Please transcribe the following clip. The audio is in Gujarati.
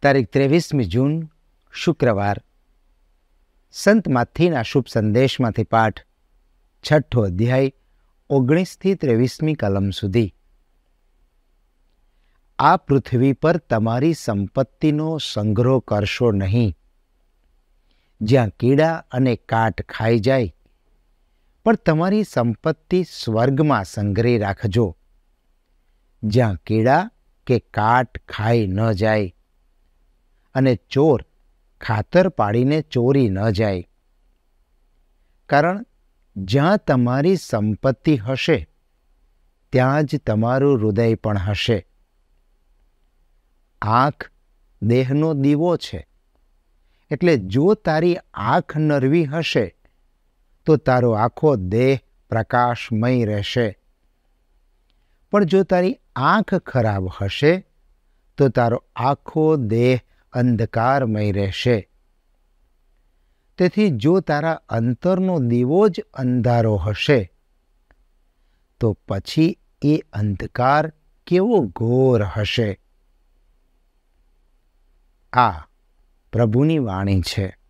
તારીખ 23મી જૂન શુક્રવાર. સંત માથીના શુભ સંદેશમાંથી પાઠ, 6ઠ્ઠો અધ્યાય 19થી 23મી કલમ સુધી. આ પૃથ્વી પર તમારી સંપત્તિનો સંગ્રહ કરશો નહીં, જ્યાં કીડા અને કાટ ખાઈ જાય, પણ તમારી સંપત્તિ સ્વર્ગમાં સંગ્રહી રાખજો, જ્યાં કીડા કે કાટ ખાઈ ન જાય અને ચોર ખાતર પાડીને ચોરી ન જાય. કારણ જ્યાં તમારી સંપત્તિ હશે, ત્યાં જ તમારું હૃદય પણ હશે. આંખ દેહનો દીવો છે, એટલે જો તારી આંખ નરવી હશે તો તારો આખો દેહ પ્રકાશમય રહેશે. પણ જો તારી આંખ ખરાબ હશે તો તારો આખો દેહ અંધકારમય રહેશે. તેથી જો તારા અંતરનો દીવો જ અંધારો હશે તો પછી એ અંધકાર કેવો ઘોર હશે. આ પ્રભુની વાણી છે.